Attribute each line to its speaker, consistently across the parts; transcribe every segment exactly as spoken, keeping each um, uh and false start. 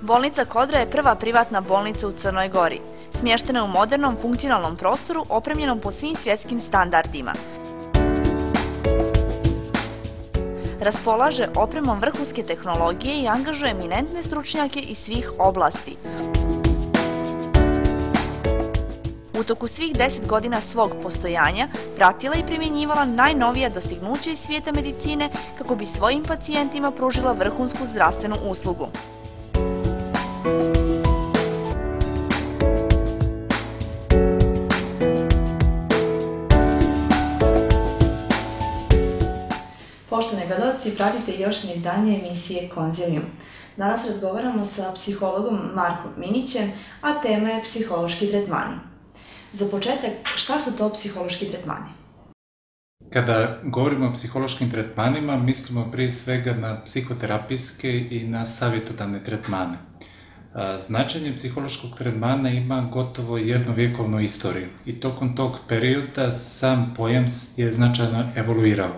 Speaker 1: Bolnica Kodra je prva privatna bolnica u Crnoj Gori. Smještena je u modernom, funkcionalnom prostoru opremljenom po svim svjetskim standardima. Raspolaže opremom vrhunske tehnologije i angažuje eminentne stručnjake iz svih oblasti. U toku svih deset godina svog postojanja pratila i primjenjivala najnovija dostignuća iz svijeta medicine kako bi svojim pacijentima pružila vrhunsku zdravstvenu uslugu.
Speaker 2: Poštovani gledalci, pratite još na izdanje emisije Konzilium. Danas razgovaramo sa psihologom Markom Minićem, a tema je psihološki tretmani. Za početak, šta su to psihološki tretmani?
Speaker 3: Kada govorimo o psihološkim tretmanima, mislimo prije svega na psihoterapijske i na savjetodavne tretmane. Značenje psihološkog tretmana ima gotovo jednovjekovnu istoriju i tokom tog perioda sam pojam je značajno evoluirao.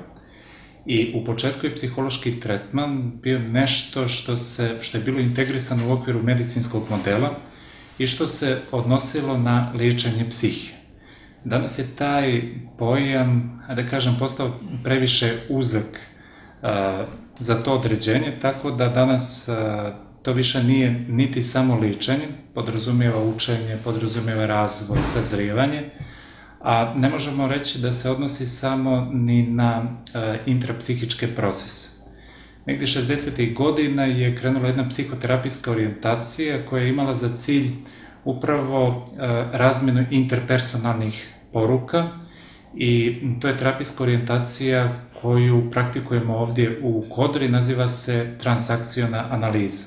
Speaker 3: I u početku je psihološki tretman bio nešto što, se, što je bilo integrisano u okviru medicinskog modela i što se odnosilo na liječenje psihe. Danas je taj pojam, da kažem, postao previše uzak a, za to određenje, tako da danas a, to više nije niti samo liječenje, podrazumijeva učenje, podrazumijeva razvoj, sazrijevanje, a ne možemo reći da se odnosi samo ni na a, intrapsihičke procese. Negdje šezdesetih godina je krenula jedna psihoterapijska orijentacija koja je imala za cilj upravo razmjenu interpersonalnih poruka i to je terapijska orijentacija koju praktikujemo ovdje u Kodri, naziva se transakciona analiza.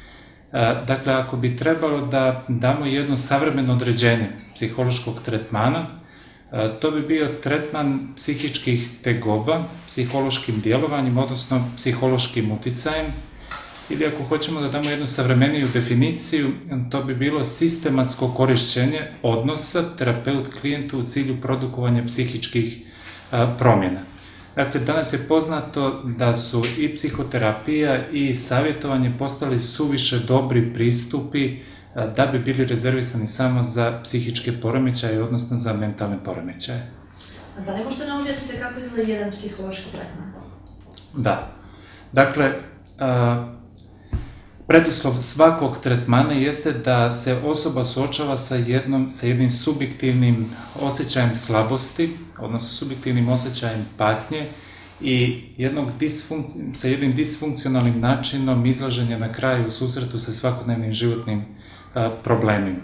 Speaker 3: Dakle, ako bi trebalo da damo jedno savremeno određenje psihološkog tretmana, to bi bio tretman psihičkih tegoba, psihološkim djelovanjem, odnosno psihološkim uticajem, ili ako hoćemo da damo jednu savremeniju definiciju, to bi bilo sistematsko korišćenje odnosa terapeut-klijent u cilju produkovanja psihičkih a, promjena. Dakle, danas je poznato da su i psihoterapija i savjetovanje postali suviše dobri pristupi a, da bi bili rezervisani samo za psihičke poremećaje, odnosno za mentalne poremećaje.
Speaker 2: A da li možete nam objasniti kako izgleda jedan psihološki tretman?
Speaker 3: Da. Dakle, a, preduslov svakog tretmana jeste da se osoba suočava sa, jednom, sa jednim subjektivnim osjećajem slabosti, odnosno subjektivnim osjećajem patnje i jednog disfunk, sa jednim disfunkcionalnim načinom izlaženja na kraju u susretu sa svakodnevnim životnim a, problemima.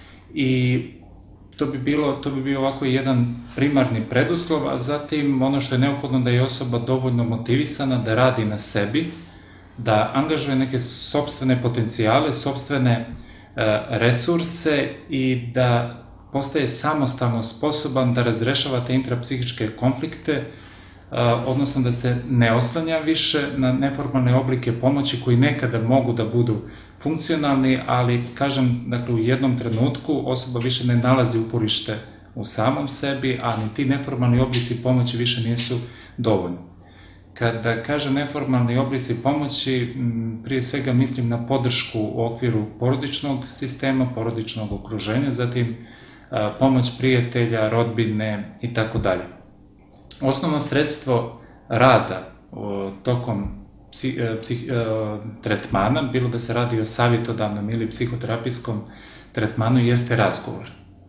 Speaker 3: I to bi, bilo, to bi bio ovako jedan primarni preduslov, a zatim ono što je neophodno da je osoba dovoljno motivisana da radi na sebi, da angažuje neke sopstvene potencijale, sopstvene e, resurse i da postaje samostalno sposoban da razrešava te intrapsihičke konflikte, e, odnosno da se ne oslanja više na neformalne oblike pomoći koji nekada mogu da budu funkcionalni, ali, kažem, dakle, u jednom trenutku osoba više ne nalazi uporište u samom sebi, a ni ti neformalni oblici pomoći više nisu dovoljni. Kada kažem neformalni oblici pomoći, prije svega mislim na podršku u okviru porodičnog sistema, porodičnog okruženja, zatim pomoć prijatelja, rodbine i tako dalje. Osnovno sredstvo rada tokom psih, psih, tretmana, bilo da se radi o savjetodavnom ili psihoterapijskom tretmanu, jeste razgovor.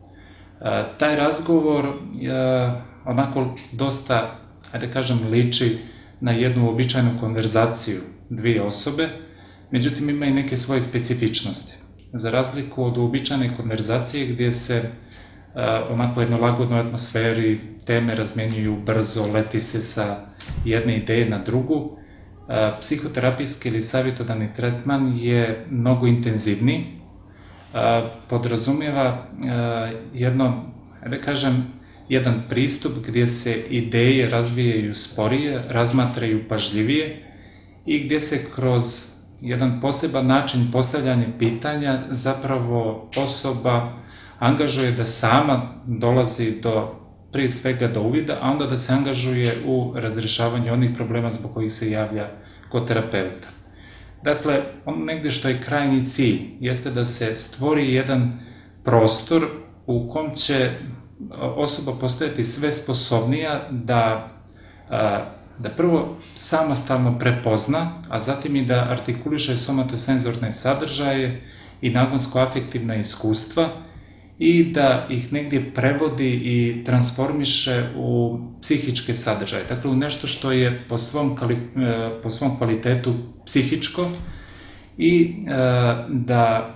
Speaker 3: Taj razgovor onako dosta, ajde kažem, liči na jednu uobičajenu konverzaciju dvije osobe, međutim ima i neke svoje specifičnosti. Za razliku od uobičajene konverzacije gdje se a, onako u jednoj lagodnoj atmosferi teme razmjenjuju brzo, leti se sa jedne ideje na drugu, a, psihoterapijski ili savjetodavni tretman je mnogo intenzivniji, a, podrazumijeva a, jedno, da kažem, jedan pristup gdje se ideje razvijaju sporije, razmatraju pažljivije i gdje se kroz jedan poseban način postavljanja pitanja zapravo osoba angažuje da sama dolazi do, prije svega do uvida, a onda da se angažuje u razrješavanju onih problema zbog kojih se javlja kod terapeuta. Dakle, on negdje što je krajnji cilj, jeste da se stvori jedan prostor u kom će osoba postojati sve sposobnija da, da prvo samostalno prepozna, a zatim i da artikuliše somatosenzorne sadržaje i nagonsko-afektivna iskustva i da ih negdje prevodi i transformiše u psihičke sadržaje, dakle u nešto što je po svom, po svom kvalitetu psihičko i da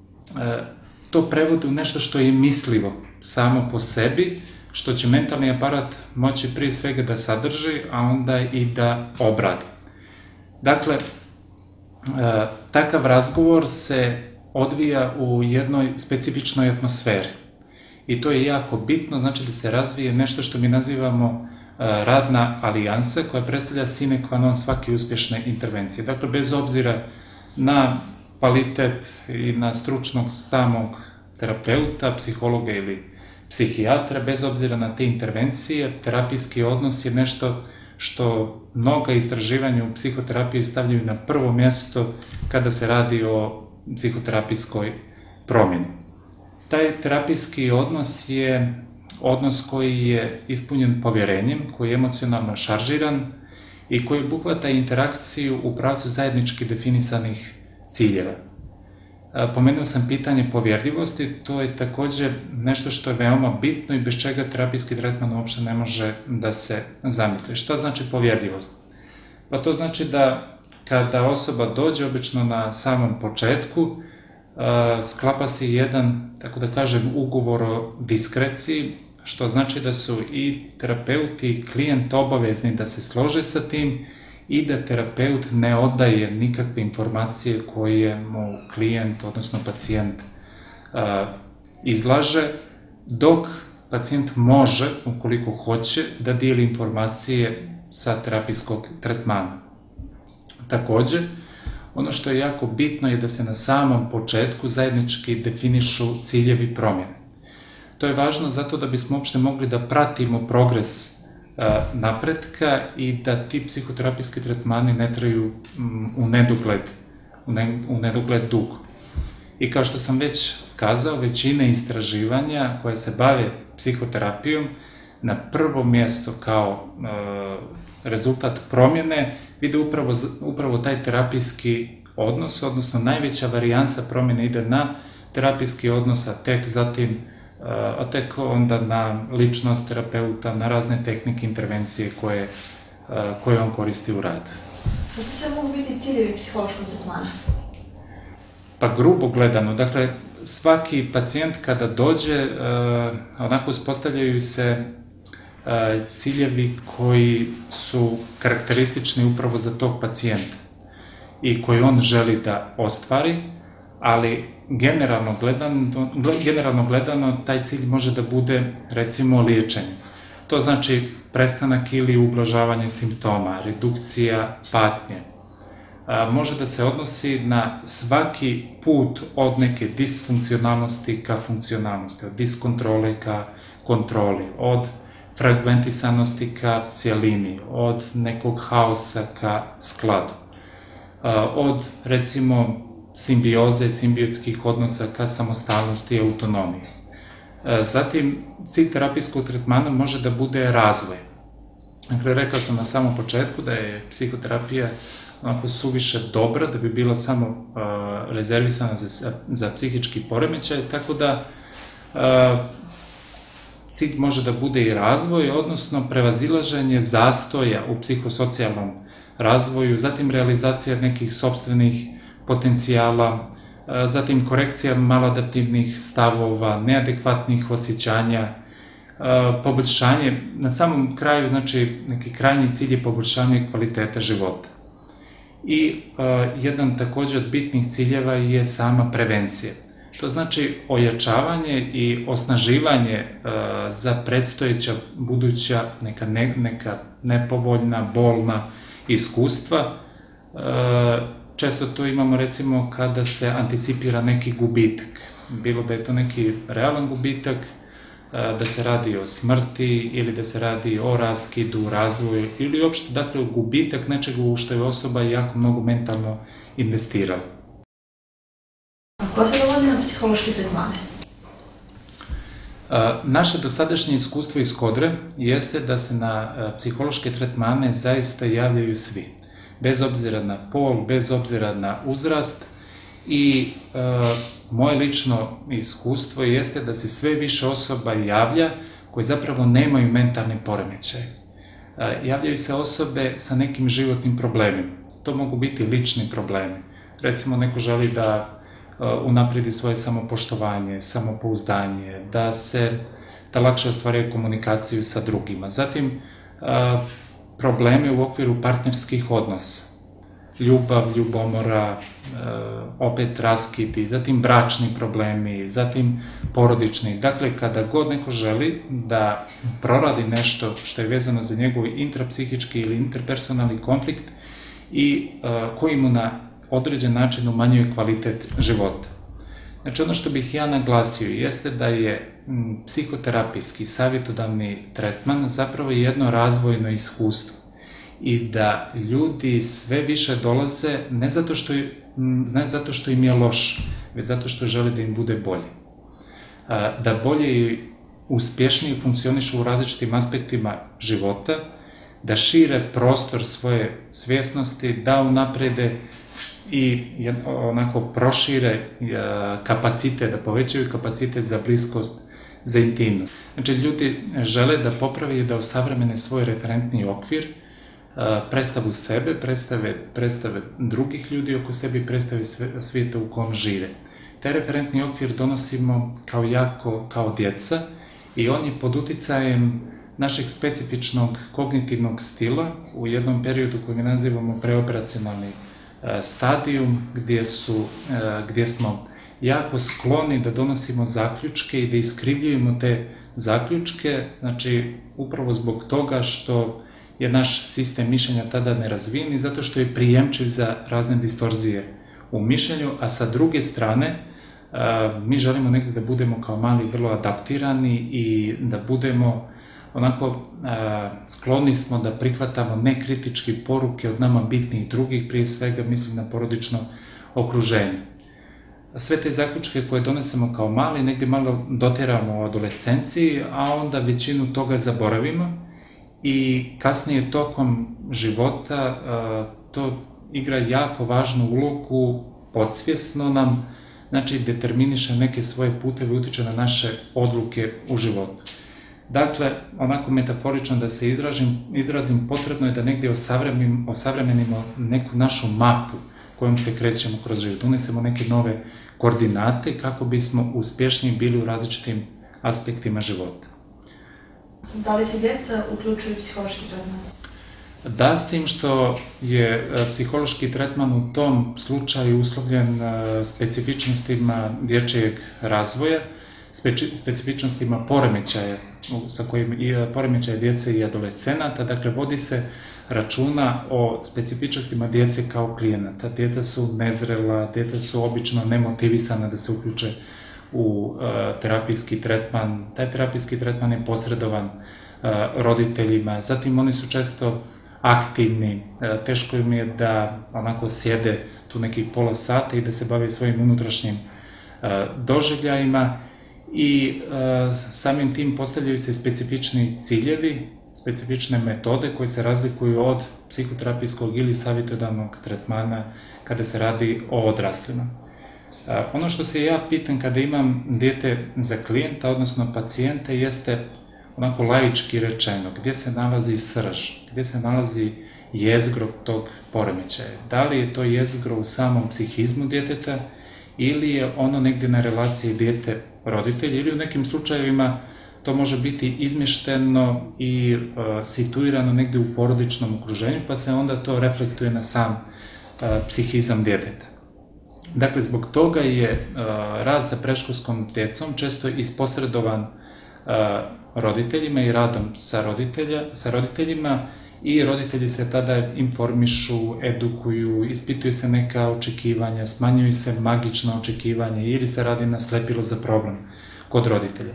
Speaker 3: to prevodi u nešto što je mislivo samo po sebi, što će mentalni aparat moći prije svega da sadrži, a onda i da obradi. Dakle, takav razgovor se odvija u jednoj specifičnoj atmosferi. I to je jako bitno, znači da se razvije nešto što mi nazivamo radna alijansa, koja predstavlja sine qua non svake uspješne intervencije. Dakle, bez obzira na kvalitet i na stručnog samog terapeuta, psihologa ili psihijatra, bez obzira na te intervencije, terapijski odnos je nešto što mnoga istraživanja u psihoterapiji stavljaju na prvo mjesto kada se radi o psihoterapijskoj promjeni. Taj terapijski odnos je odnos koji je ispunjen povjerenjem, koji je emocionalno šaržiran i koji obuhvata interakciju u pravcu zajednički definisanih ciljeva. Pomenuo sam pitanje povjerljivosti, to je također nešto što je veoma bitno i bez čega terapijski tretman uopšte ne može da se zamisli. Šta znači povjerljivost? Pa to znači da kada osoba dođe, obično na samom početku, sklapa se jedan, tako da kažem, ugovor o diskreciji, što znači da su i terapeut i klijent obavezni da se slože sa tim i da terapeut ne oddaje nikakve informacije koje mu klijent, odnosno pacijent, izlaže, dok pacijent može, ukoliko hoće, da dijeli informacije sa terapijskog tretmana. Također, ono što je jako bitno je da se na samom početku zajednički definišu ciljevi promjene. To je važno zato da bismo uopšte mogli da pratimo progres napretka i da ti psihoterapijski tretmani ne traju u nedogled, u nedogled dugo. I kao što sam već kazao, većina istraživanja koje se bave psihoterapijom na prvo mjesto kao rezultat promjene vide upravo, upravo taj terapijski odnos, odnosno najveća varijansa promjene ide na terapijski odnos, a tek zatim a tek onda na ličnost terapeuta, na razne tehnike intervencije koje, koje on koristi u radu.
Speaker 2: Kako se mogu biti ciljevi psihološkog tretmana?
Speaker 3: Pa grubo gledano, dakle, svaki pacijent kada dođe, onako uspostavljaju se ciljevi koji su karakteristični upravo za tog pacijenta i koji on želi da ostvari, ali generalno gledano, generalno gledano taj cilj može da bude, recimo, liječenje. To znači prestanak ili ublažavanje simptoma, redukcija patnje. Može da se odnosi na svaki put od neke disfunkcionalnosti ka funkcionalnosti, od diskontrole ka kontroli, od fragmentisanosti ka cijelini, od nekog haosa ka skladu, od, recimo, simbioze, simbiotskih odnosa ka samostalnosti i autonomiji. Zatim, cilj terapijskog tretmana može da bude razvoj. Dakle, rekao sam na samom početku da je psihoterapija onako suviše dobra, da bi bila samo rezervisana za, za psihički poremećaj, tako da cilj može da bude i razvoj, odnosno prevazilaženje zastoja u psihosocijalnom razvoju, zatim realizacija nekih sopstvenih potencijala, zatim korekcija maladaptivnih stavova, neadekvatnih osjećanja, poboljšanje, na samom kraju, znači, neki krajnji cilj je poboljšanje kvalitete života. I jedan također od bitnih ciljeva je sama prevencija. To znači ojačavanje i osnaživanje za predstojeća buduća neka, ne, neka nepovoljna, bolna iskustva. Često to imamo, recimo, kada se anticipira neki gubitak. Bilo da je to neki realan gubitak, da se radi o smrti ili da se radi o raskidu, razvoju ili uopšte, dakle, gubitak nečega u što je osoba jako mnogo mentalno investirala.
Speaker 2: A ko se dovodi na psihološke tretmane?
Speaker 3: Naše dosadašnje iskustvo iz Kodre jeste da se na psihološke tretmane zaista javljaju svi, bez obzira na pol, bez obzira na uzrast i moje lično iskustvo jeste da se sve više osoba javlja koje zapravo nemaju mentalni poremećaj. Javljaju se osobe sa nekim životnim problemima. To mogu biti lični problemi. Recimo, neko želi da unapredi svoje samopoštovanje, samopouzdanje, da se, da lakše ostvaruje komunikaciju sa drugima. Zatim, problemi u okviru partnerskih odnosa. Ljubav, ljubomora, opet raskidi, zatim bračni problemi, zatim porodični. Dakle, kada god neko želi da proradi nešto što je vezano za njegov intrapsihički ili interpersonalni konflikt i koji mu na određen način umanjuje kvalitet života. Znači, ono što bih ja naglasio jeste da je psihoterapijski savjetodavni tretman zapravo jedno razvojno iskustvo i da ljudi sve više dolaze ne zato što, ne zato što im je loš, već zato što žele da im bude bolje. Da bolje i uspješnije funkcionišu u različitim aspektima života, da šire prostor svoje svjesnosti, da unaprede i onako prošire kapacitet, da povećaju kapacitet za bliskost, za intimnost. Znači, ljudi žele da poprave i da osavremene svoj referentni okvir, predstavu sebe, predstave, predstave drugih ljudi oko sebe i predstave svijeta u kom žive. Taj referentni okvir donosimo kao jako, kao djeca i on je pod uticajem našeg specifičnog kognitivnog stila u jednom periodu koji mi nazivamo preoperacionalni stadijum, gdje, su, gdje smo jako skloni da donosimo zaključke i da iskrivljujemo te zaključke, znači upravo zbog toga što je naš sistem mišljenja tada nerazvijen i zato što je prijemčiv za razne distorzije u mišljenju, a sa druge strane mi želimo negdje da budemo kao mali vrlo adaptirani i da budemo onako skloni smo da prihvatamo nekritički poruke od nama bitnih drugih, prije svega mislim na porodično okruženje. Sve te zaključke koje donesemo kao mali negdje malo doteramo u adolescenciji, a onda većinu toga zaboravimo i kasnije tokom života to igra jako važnu ulogu, podsvjesno nam, znači determiniše neke svoje puteve, utiče na naše odluke u životu. Dakle, onako metaforično da se izrazim, izrazim potrebno je da negdje osavremenimo neku našu mapu kojom se krećemo kroz život, unesemo neke nove koordinate kako bismo uspješniji bili u različitim aspektima života.
Speaker 2: Da li se djeca uključuju psihološki tretman?
Speaker 3: Da, s tim što je psihološki tretman u tom slučaju uslovljen specifičnostima dječjeg razvoja, specifičnostima poremećaja, sa kojim poremećaja djece i adolescenata, dakle vodi se računa o specifičnostima djece kao klijenata. Djeca su nezrela, djeca su obično nemotivisana da se uključe u terapijski tretman. Taj terapijski tretman je posredovan roditeljima, zatim oni su često aktivni, teško im je da onako sjede tu nekih pola sata i da se bave svojim unutrašnjim doživljajima i samim tim postavljaju se specifični ciljevi, specifične metode koje se razlikuju od psihoterapijskog ili savjetodavnog tretmana kada se radi o odraslima. Ono što se ja pitam kada imam dijete za klijenta, odnosno pacijenta, jeste onako laički rečeno, gdje se nalazi srž, gdje se nalazi jezgro tog poremećaja. Da li je to jezgro u samom psihizmu djeteta ili je ono negdje na relaciji dijete-roditelj ili u nekim slučajevima to može biti izmješteno i situirano negdje u porodičnom okruženju, pa se onda to reflektuje na sam psihizam djeteta. Dakle, zbog toga je rad sa predškolskom djecom često isposredovan roditeljima i radom sa roditeljima i roditelji se tada informišu, edukuju, ispituju se neka očekivanja, smanjuju se magična očekivanja ili se radi na slepilo za problem kod roditelja.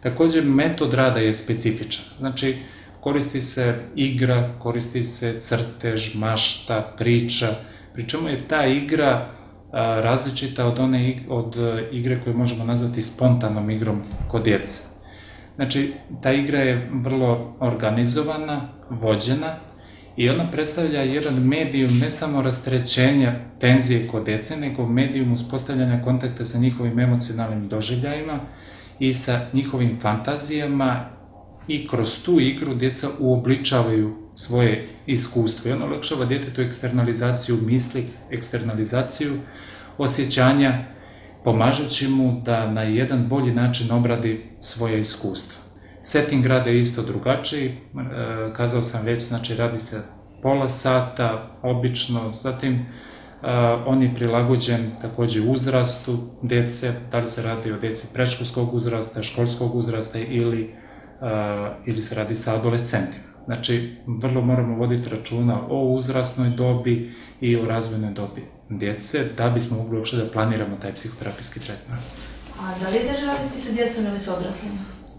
Speaker 3: Također, metod rada je specifičan. Znači, koristi se igra, koristi se crtež, mašta, priča, pri čemu je ta igra različita od one od igre koju možemo nazvati spontanom igrom kod djece. Znači, ta igra je vrlo organizovana, vođena i ona predstavlja jedan medijum ne samo rasterećenja tenzije kod djece, nego medijum uspostavljanja kontakta sa njihovim emocionalnim doživljajima i sa njihovim fantazijama i kroz tu igru djeca uobličavaju svoje iskustvo i ono olakšava djetetu eksternalizaciju misli, eksternalizaciju osjećanja, pomažući mu da na jedan bolji način obradi svoje iskustva. Setting rada je isto drugačiji, kazao sam već, znači radi se pola sata, obično, zatim on je prilagođen također uzrastu djece, da li se radi o djeci predškolskog uzrasta, školskog uzrasta ili, ili se radi sa adolescentima. Znači, vrlo moramo voditi računa o uzrasnoj dobi i o razvojnoj dobi djece, da bismo mogli uopšte da planiramo taj psihoterapijski tretman.
Speaker 2: A da li je teže raditi sa djecom ili sa odraslima?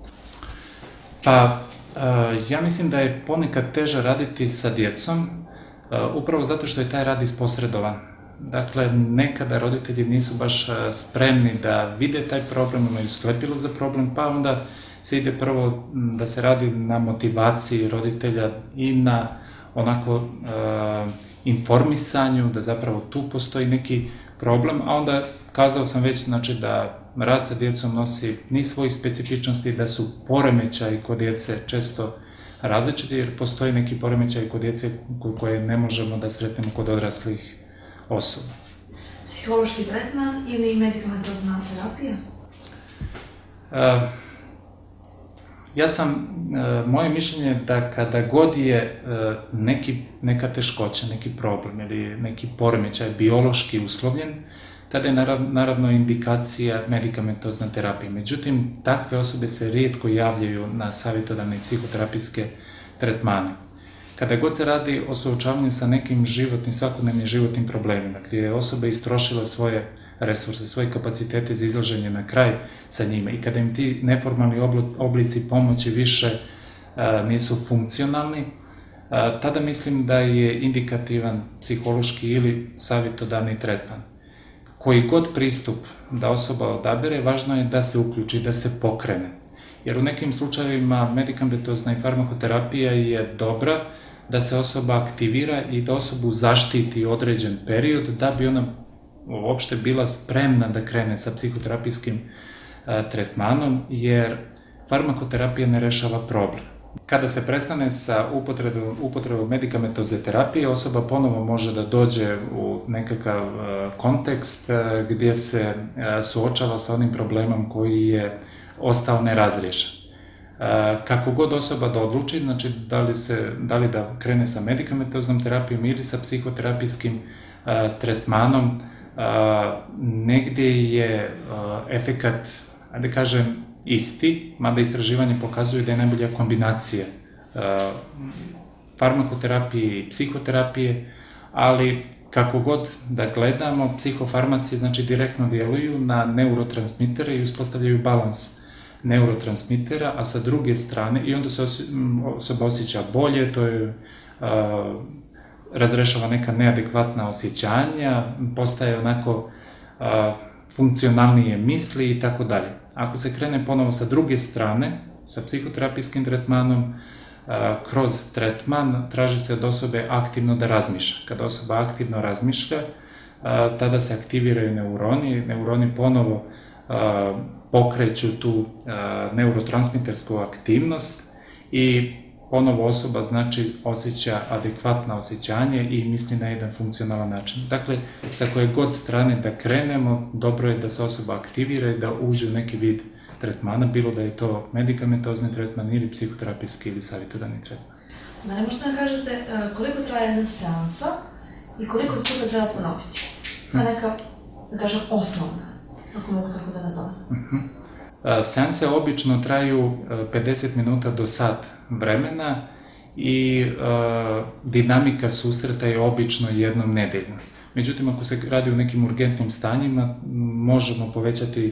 Speaker 3: Pa, ja mislim da je ponekad teže raditi sa djecom, upravo zato što je taj rad isposredovan. Dakle, nekada roditelji nisu baš spremni da vide taj problem, imaju slepilo za problem, pa onda se ide prvo da se radi na motivaciji roditelja i na onako e, informisanju, da zapravo tu postoji neki problem, a onda kazao sam već znači, da rad sa djecom nosi niz svojih specifičnosti, da su poremećaji kod djece često različiti, jer postoji neki poremećaj kod djece koje ne možemo da sretnemo kod odraslih osoba.
Speaker 2: Psihološki tretman ili medikamentozna terapija?
Speaker 3: E, Ja sam, moje mišljenje je da kada god je neki, neka teškoća, neki problem ili neki poremećaj biološki uslovljen, tada je naravno indikacija medikamentozna terapija. Međutim, takve osobe se rijetko javljaju na savjetodavne psihoterapijske tretmane. Kada god se radi o suočavanju sa nekim životnim, svakodnevnim životnim problemima, gdje je osoba istrošila svoje resurse, svoje kapacitete za izlaženje na kraj sa njima i kada im ti neformalni oblici pomoći više nisu funkcionalni, tada mislim da je indikativan psihološki ili savjetodavni tretman. Koji god pristup da osoba odabere, važno je da se uključi, da se pokrene. Jer u nekim slučajevima medikamentozna i farmakoterapija je dobra da se osoba aktivira i da osobu zaštiti određen period da bi ona uopšte bila spremna da krene sa psihoterapijskim tretmanom, jer farmakoterapija ne rešava problem. Kada se prestane sa upotrebom medikamentozne terapije, osoba ponovo može da dođe u nekakav kontekst gdje se suočava sa onim problemom koji je ostao nerazriješen. Kako god osoba da odluči, znači da li, se, da li da krene sa medikamentoznom terapijom ili sa psihoterapijskim tretmanom, negdje je efekat, da kažem, isti, mada istraživanje pokazuju da je najbolja kombinacija farmakoterapije i psihoterapije, ali kako god da gledamo, psihofarmaci znači direktno djeluju na neurotransmitere i uspostavljaju balans neurotransmitera, a sa druge strane, i onda se osoba osjeća bolje, to je razrešava neka neadekvatna osjećanja, postaje onako funkcionalnije misli i tako dalje. Ako se krene ponovo sa druge strane, sa psihoterapijskim tretmanom, kroz tretman traži se od osobe aktivno da razmišlja. Kada osoba aktivno razmišlja, tada se aktiviraju neuroni, neuroni ponovo pokreću tu neurotransmitersku aktivnost i ponovo osoba znači osjeća adekvatno osjećanje i misli na jedan funkcionalan način. Dakle, sa koje god strane da krenemo, dobro je da se osoba aktivira i da uđe u neki vid tretmana, bilo da je to medikamentozni tretman ili psihoterapijski ili savjetodavni tretman.
Speaker 2: Da ne možete da kažete koliko traje jedna seansa i koliko puta treba ponoviti? To je neka, da kažem, osnovna, ako mogu tako da nazovem.
Speaker 3: Uh-huh. Seanse obično traju pedeset minuta do sat vremena i uh, dinamika susreta je obično jednom nedeljno. Međutim, ako se radi o nekim urgentnim stanjima, možemo povećati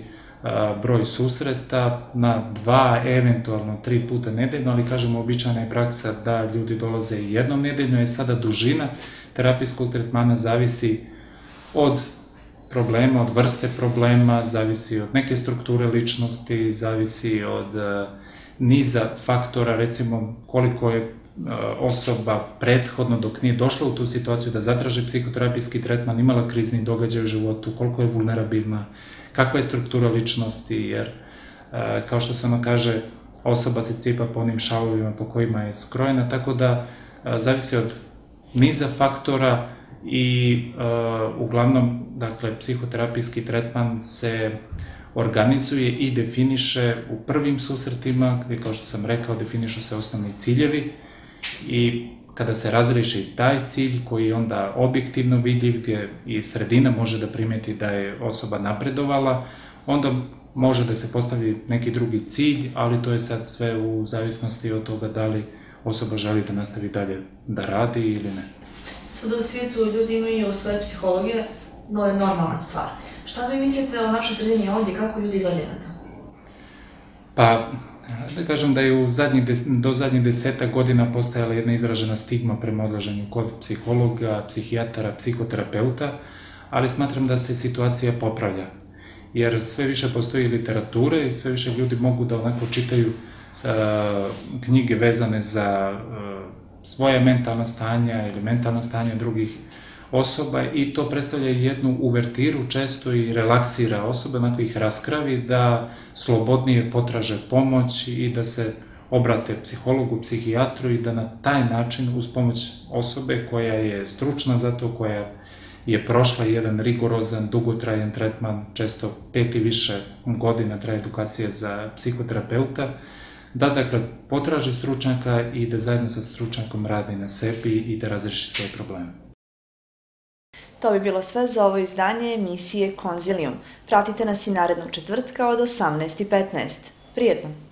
Speaker 3: broj susreta na dva, eventualno tri puta nedeljno, ali kažemo običajna je praksa da ljudi dolaze jednom nedeljno i sada dužina terapijskog tretmana zavisi od problema, od vrste problema, zavisi od neke strukture ličnosti, zavisi od niza faktora, recimo koliko je osoba prethodno dok nije došla u tu situaciju da zatraži psihoterapijski tretman, imala krizni događaj u životu, koliko je vulnerabilna, kakva je struktura ličnosti, jer kao što se ono kaže, osoba se cipa po onim šavovima po kojima je skrojena, tako da zavisi od niza faktora i uglavnom, dakle, psihoterapijski tretman se organizuje i definiše u prvim susretima, gde, kao što sam rekao, definišu se osnovni ciljevi i kada se razreši taj cilj koji je onda objektivno vidljiv, gdje i sredina može da primeti da je osoba napredovala, onda može da se postavi neki drugi cilj, ali to je sad sve u zavisnosti od toga da li osoba želi da nastavi dalje da radi ili ne.
Speaker 2: Svuda u svijetu ljudi imaju svoje psihologije, no je normalna stvar. Šta vi mislite o našoj sredini ovdje, kako ljudi gledaju na to?
Speaker 3: Pa, da kažem da je do zadnjih deseta godina postajala jedna izražena stigma prema odlaženju kod psihologa, psihijatara, psihoterapeuta, ali smatram da se situacija popravlja. Jer sve više postoji literature i sve više ljudi mogu da onako čitaju knjige vezane za svoje mentalna stanja ili mentalna stanja drugih osoba i to predstavlja jednu uvertiru često i relaksira osobe, onako ih raskravi da slobodnije potraže pomoć i da se obrate psihologu, psihijatru i da na taj način uz pomoć osobe koja je stručna za to, koja je prošla jedan rigorozan, dugotrajan tretman, često pet i više godina traje edukacija za psihoterapeuta, da, dakle, potraži stručnjaka i da zajedno sa stručnjakom radi na sebi i da razreši svoje probleme.
Speaker 2: To bi bilo sve za ovo izdanje emisije Konzilium. Pratite nas i narednog četvrtka od osamnaest i petnaest. Prijetno!